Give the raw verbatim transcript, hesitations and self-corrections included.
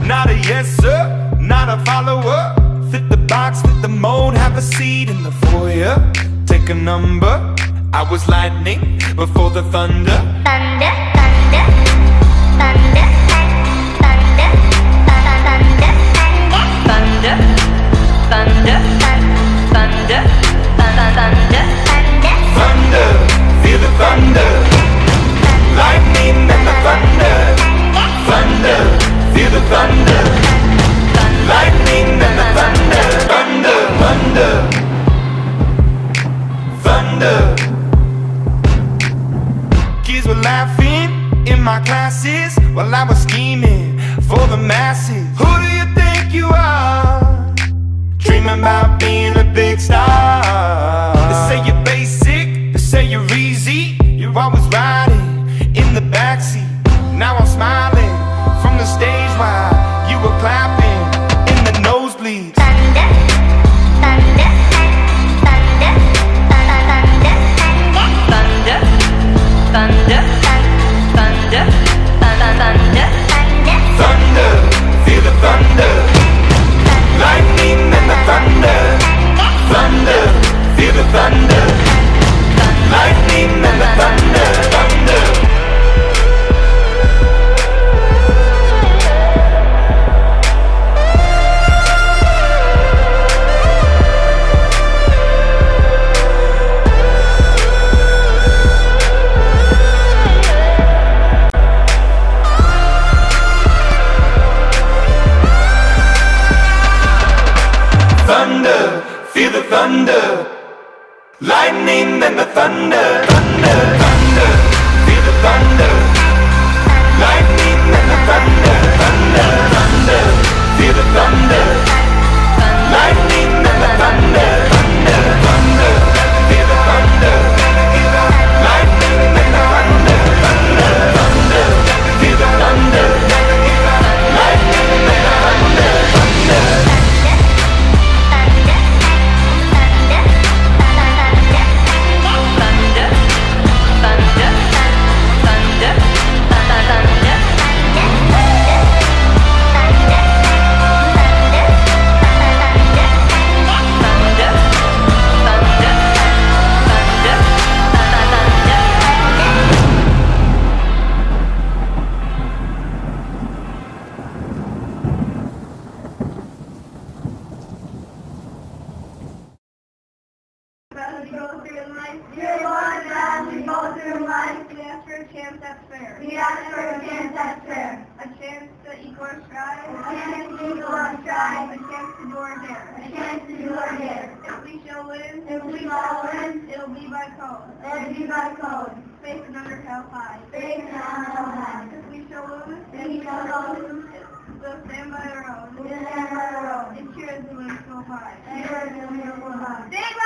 Not a yes sir, not a follower. Fit the box, fit the mold, have a seat in the foyer. Take a number. I was lightning before the thunder. Thunder, thunder, thunder, thunder, thunder, thunder, thunder, thunder, thunder, thunder, thunder, feel the thunder. Lightning and the thunder. Thunder, feel the thunder. Lightning and the thunder. Thunder, thunder, thunder. Kids were laughing in my classes while I was scheming for the masses. Who do you think you are? Dreaming about being a big star. They say you're basic, they say you're easy. You're always riding in the backseat. Now I'm smiling from the stage while you were clapping in the nosebleeds. thunder, thunder, thunder, thunder, thunder, thunder, thunder, thunder, thunder, Thunder, feel the thunder. Lightning and the thunder. Thunder, feel the thunder. Lightning and the thunder. Thunder. Thunder, feel the thunder. Lightning and the thunder. Thunder, thunder, feel the thunder. Lightning and the thunder. Thunder, thunder, feel the thunder. Lightning and the thunder. Thunder, thunder, feel the thunder. Lightning and the thunder. Thunder, thunder, feel the thunder. Lightning and the thunder. Thunder. You're one as we go through life. We ask for a chance that's fair. We ask for a chance that's fair. A chance to equal our strive. A chance to equal our strive. A chance to do our dare. A chance to do our dare. If we shall win, If we shall win, it'll be by code. it'll be by code. Faith and under hell high. Faith and honor high. If we shall lose, If we shall lose, we'll stand by our own. we'll stand by our own. And cheer as the wind so high. And we're the wonderful high. Stand by